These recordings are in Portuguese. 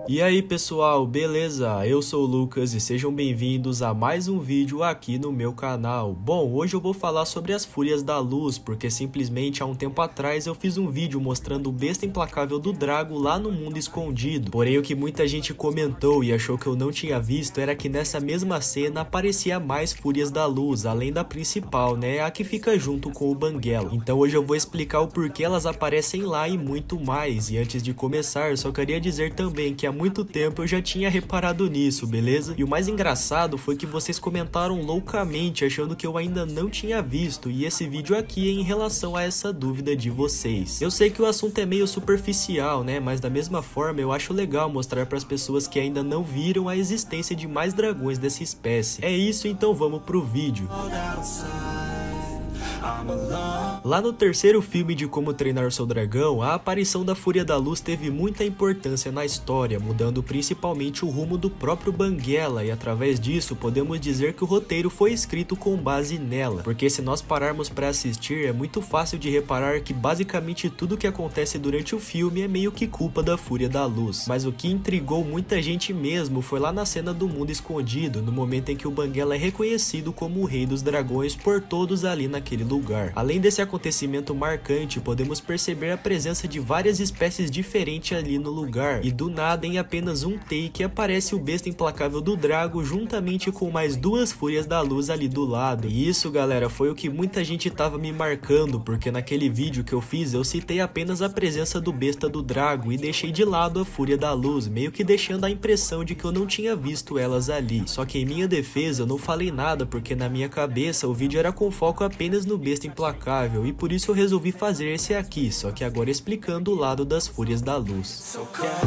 E aí pessoal, beleza? Eu sou o Lucas e sejam bem-vindos a mais um vídeo aqui no meu canal. Bom, hoje eu vou falar sobre as Fúrias da Luz, porque simplesmente há um tempo atrás eu fiz um vídeo mostrando o besta implacável do Drago lá no mundo escondido. Porém o que muita gente comentou e achou que eu não tinha visto era que nessa mesma cena aparecia mais Fúrias da Luz, além da principal, né? A que fica junto com o Banguela. Então hoje eu vou explicar o porquê elas aparecem lá e muito mais. E antes de começar, eu só queria dizer também que há muito tempo eu já tinha reparado nisso, beleza? E o mais engraçado foi que vocês comentaram loucamente achando que eu ainda não tinha visto, e esse vídeo aqui é em relação a essa dúvida de vocês. Eu sei que o assunto é meio superficial, né? Mas da mesma forma eu acho legal mostrar para as pessoas que ainda não viram a existência de mais dragões dessa espécie. É isso, então vamos pro vídeo. Lá no terceiro filme de Como Treinar o Seu Dragão, a aparição da Fúria da Luz teve muita importância na história, mudando principalmente o rumo do próprio Banguela, e através disso podemos dizer que o roteiro foi escrito com base nela, porque se nós pararmos para assistir é muito fácil de reparar que basicamente tudo que acontece durante o filme é meio que culpa da Fúria da Luz. Mas o que intrigou muita gente mesmo foi lá na cena do mundo escondido, no momento em que o Banguela é reconhecido como o rei dos dragões por todos ali naquele lugar. Além desse acontecimento marcante, podemos perceber a presença de várias espécies diferentes ali no lugar, e do nada, em apenas um take, aparece o besta implacável do Drago juntamente com mais duas Fúrias da Luz ali do lado. E isso, galera, foi o que muita gente tava me marcando, porque naquele vídeo que eu fiz eu citei apenas a presença do besta do Drago e deixei de lado a Fúria da Luz, meio que deixando a impressão de que eu não tinha visto elas ali. Só que em minha defesa eu não falei nada, porque na minha cabeça o vídeo era com foco apenas no besta implacável, e por isso eu resolvi fazer esse aqui, só que agora explicando o lado das Fúrias da Luz.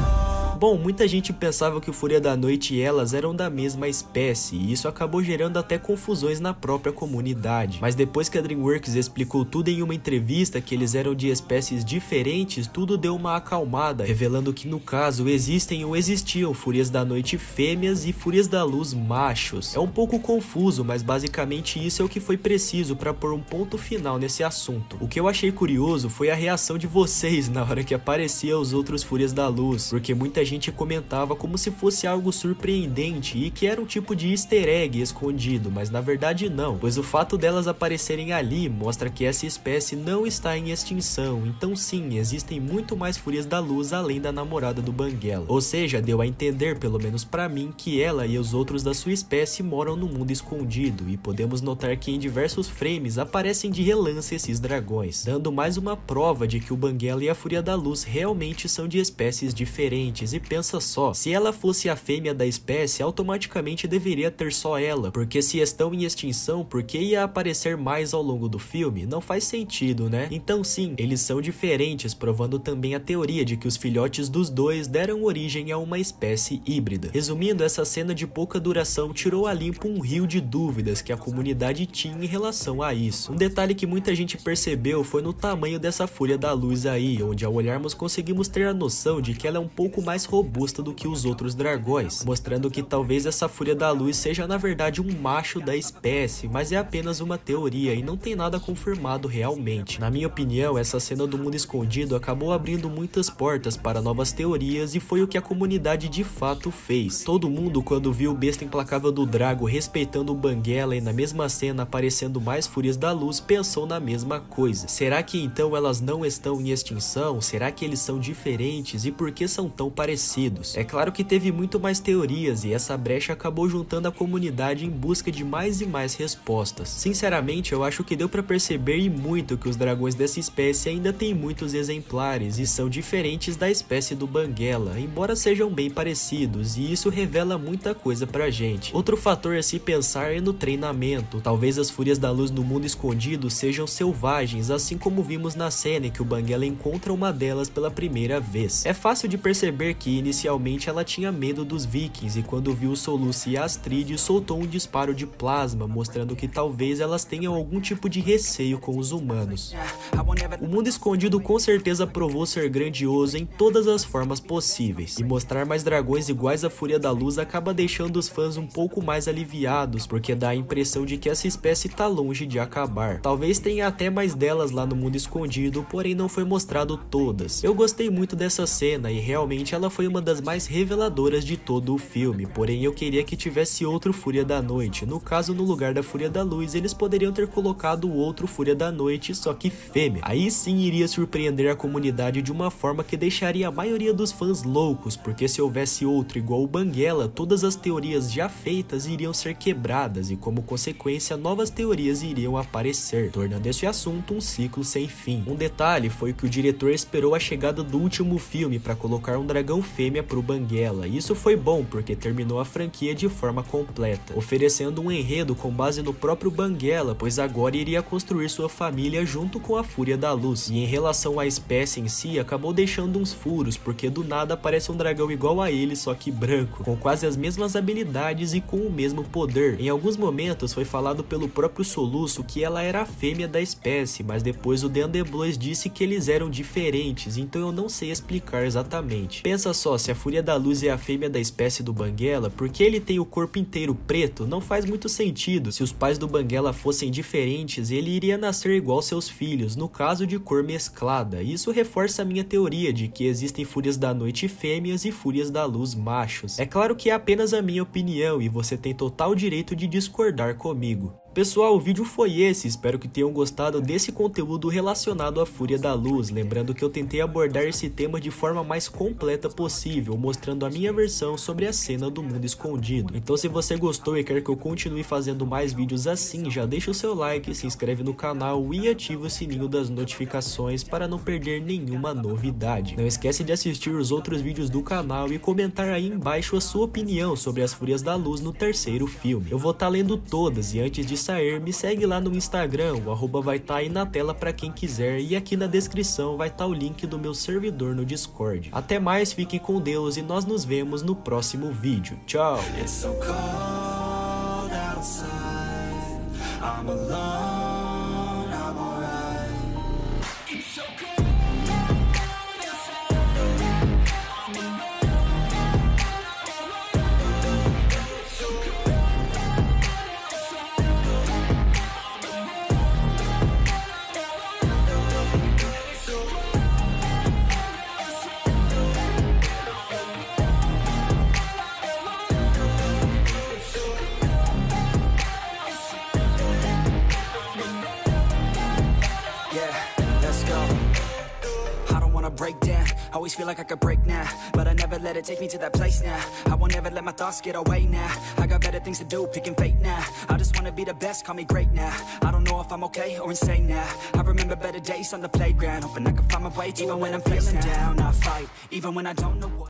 Bom, muita gente pensava que o Fúria da Noite e elas eram da mesma espécie, e isso acabou gerando até confusões na própria comunidade. Mas depois que a DreamWorks explicou tudo em uma entrevista que eles eram de espécies diferentes, tudo deu uma acalmada, revelando que no caso existem ou existiam Fúrias da Noite fêmeas e Fúrias da Luz machos. É um pouco confuso, mas basicamente isso é o que foi preciso para pôr um ponto final nesse assunto. O que eu achei curioso foi a reação de vocês na hora que apareciam os outros Fúrias da Luz, porque muita gente comentava como se fosse algo surpreendente e que era um tipo de easter egg escondido, mas na verdade não, pois o fato delas aparecerem ali mostra que essa espécie não está em extinção. Então sim, existem muito mais Fúrias da Luz além da namorada do Banguela. Ou seja, deu a entender, pelo menos pra mim, que ela e os outros da sua espécie moram no mundo escondido, e podemos notar que em diversos frames aparecem de relance esses dragões, dando mais uma prova de que o Banguela e a Fúria da Luz realmente são de espécies diferentes. E pensa só, se ela fosse a fêmea da espécie, automaticamente deveria ter só ela, porque se estão em extinção, por que ia aparecer mais ao longo do filme? Não faz sentido, né? Então sim, eles são diferentes, provando também a teoria de que os filhotes dos dois deram origem a uma espécie híbrida. Resumindo, essa cena de pouca duração tirou a limpo um rio de dúvidas que a comunidade tinha em relação a isso. Um detalhe que muita gente percebeu foi no tamanho dessa Fúria da Luz aí, onde ao olharmos conseguimos ter a noção de que ela é um pouco mais robusta do que os outros dragões, mostrando que talvez essa Fúria da Luz seja na verdade um macho da espécie, mas é apenas uma teoria e não tem nada confirmado realmente. Na minha opinião, essa cena do mundo escondido acabou abrindo muitas portas para novas teorias, e foi o que a comunidade de fato fez. Todo mundo, quando viu o besta implacável do Drago respeitando o Banguela e na mesma cena aparecendo mais Fúrias da Luz, pensou na mesma coisa. Será que então elas não estão em extinção? Será que eles são diferentes? E por que são tão parecidos? É claro que teve muito mais teorias, e essa brecha acabou juntando a comunidade em busca de mais e mais respostas. Sinceramente, eu acho que deu pra perceber e muito que os dragões dessa espécie ainda têm muitos exemplares e são diferentes da espécie do Banguela, embora sejam bem parecidos, e isso revela muita coisa pra gente. Outro fator a se pensar é no treinamento. Talvez as Fúrias da Luz no mundo escondido sejam selvagens, assim como vimos na cena em que o Banguela encontra uma delas pela primeira vez. É fácil de perceber que inicialmente ela tinha medo dos vikings, e quando viu Soluce e Astrid soltou um disparo de plasma, mostrando que talvez elas tenham algum tipo de receio com os humanos. O mundo escondido com certeza provou ser grandioso em todas as formas possíveis, e mostrar mais dragões iguais à Fúria da Luz acaba deixando os fãs um pouco mais aliviados, porque dá a impressão de que essa espécie tá longe de acabar. Talvez tenha até mais delas lá no mundo escondido, porém não foi mostrado todas. Eu gostei muito dessa cena e realmente ela ela foi uma das mais reveladoras de todo o filme, porém eu queria que tivesse outro Fúria da Noite. No caso, no lugar da Fúria da Luz, eles poderiam ter colocado o outro Fúria da Noite, só que fêmea. Aí sim iria surpreender a comunidade de uma forma que deixaria a maioria dos fãs loucos, porque se houvesse outro igual o Banguela, todas as teorias já feitas iriam ser quebradas e como consequência novas teorias iriam aparecer, tornando esse assunto um ciclo sem fim. Um detalhe foi que o diretor esperou a chegada do último filme para colocar um dragão fêmea pro Banguela. Isso foi bom porque terminou a franquia de forma completa, oferecendo um enredo com base no próprio Banguela, pois agora iria construir sua família junto com a Fúria da Luz. E em relação à espécie em si, acabou deixando uns furos, porque do nada aparece um dragão igual a ele, só que branco, com quase as mesmas habilidades e com o mesmo poder. Em alguns momentos foi falado pelo próprio Soluço que ela era a fêmea da espécie, mas depois o Dan DeBlois disse que eles eram diferentes, então eu não sei explicar exatamente. Pensa só, se a Fúria da Luz é a fêmea da espécie do Banguela, porque ele tem o corpo inteiro preto, não faz muito sentido. Se os pais do Banguela fossem diferentes, ele iria nascer igual seus filhos, no caso de cor mesclada. Isso reforça a minha teoria de que existem Fúrias da Noite fêmeas e Fúrias da Luz machos. É claro que é apenas a minha opinião e você tem total direito de discordar comigo. Pessoal, o vídeo foi esse, espero que tenham gostado desse conteúdo relacionado à Fúria da Luz, lembrando que eu tentei abordar esse tema de forma mais completa possível, mostrando a minha versão sobre a cena do mundo escondido. Então se você gostou e quer que eu continue fazendo mais vídeos assim, já deixa o seu like, se inscreve no canal e ativa o sininho das notificações para não perder nenhuma novidade. Não esquece de assistir os outros vídeos do canal e comentar aí embaixo a sua opinião sobre as Fúrias da Luz no terceiro filme. Eu vou estar lendo todas e antes de sair, me segue lá no Instagram, o arroba vai estar aí na tela para quem quiser e aqui na descrição vai estar o link do meu servidor no Discord. Até mais, fiquem com Deus e nós nos vemos no próximo vídeo. Tchau! Break down, always feel like I could break now, but I never let it take me to that place now. I won't ever let my thoughts get away now. I got better things to do, picking fate now. I just wanna be the best, call me great now. I don't know if I'm okay or insane now. I remember better days on the playground, hoping I can find my way even when I'm feeling down. I fight, even when I don't know what